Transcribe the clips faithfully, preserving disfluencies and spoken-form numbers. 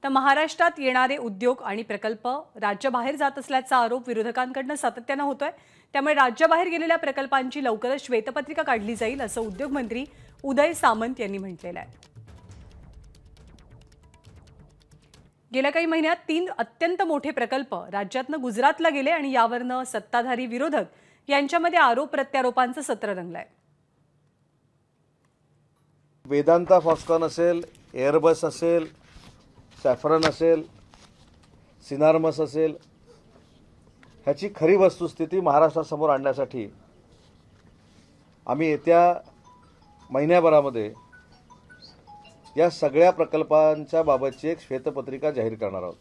तर महाराष्ट्रात येणारे उद्योग आणि प्रकल्प राज्याबाहेर जात असल्याचा आरोप विरोधकांकडून सातत्याने होतोय। त्यामुळे राज्याबाहेर गेलेल्या प्रकल्पांची लवकरच श्वेतपत्रिका काढली जाईल असं उद्योग मंत्री उदय सामंत यांनी म्हटलेलं आहे। गेल्या काही महिन्यात तीन अत्यंत मोठे प्रकल्प राज्यातनं गुजरातला गेले आणि यावरनं सत्ताधारी विरोधक यांच्यामध्ये आरोप प्रत्यारोपांचं सत्र रंगलंय। वेदांता फॉक्सकॉन असेल, एअरबस असेल, सॅफ्रन असेल, सिनार्मस असेल, ह्याची खरी वस्तुस्थिती महाराष्ट्रासमोर आणण्यासाठी आम्ही येत्या महिन्याभरामध्ये या सगळ्या प्रकल्पांच्या बाबतची एक श्वेतपत्रिका जाहीर करणार आहोत।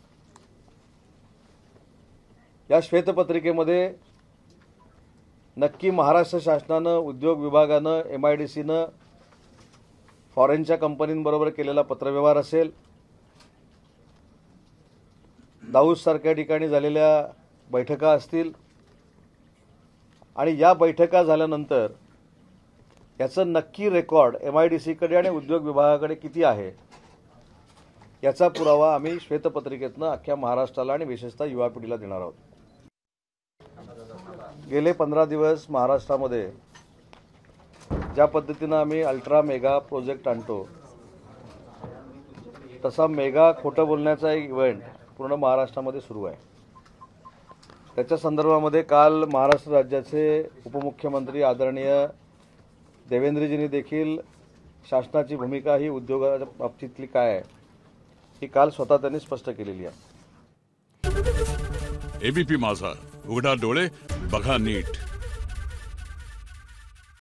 या श्वेतपत्रिकेमध्ये नक्की महाराष्ट्र शासनानं, उद्योग विभागानं, एम आय डी सीनं फॉरेनच्या कंपनींबरोबर केलेला पत्रव्यवहार असेल, दाऊदसारख्या ठिकाणी झालेल्या बैठका असतील आणि या बैठका झाल्यानंतर याचं नक्की रेकॉर्ड एम आय डी सीकडे आणि उद्योग विभागाकडे किती आहे याचा पुरावा आम्ही श्वेतपत्रिकेतनं अख्ख्या महाराष्ट्राला आणि विशेषतः युवा पिढीला देणार आहोत। गेले पंधरा दिवस महाराष्ट्रामध्ये ज्या पद्धतीनं आम्ही अल्ट्रा मेगा प्रोजेक्ट आणतो तसा मेगा खोटं बोलण्याचा एक इव्हेंट पूर्ण महाराष्ट्रामध्ये सुरू आहे। त्याच्या संदर्भामध्ये काल महाराष्ट्र राज्याचे उपमुख्यमंत्री आदरणीय देवेंद्रजींनी देखील शासनाची भूमिका ही उद्योगाच्या बाबतीतली काय आहे ही काल स्वतः त्यांनी स्पष्ट केलेली आहे। एबीपी माझा, उघडा डोळे बघा नीट।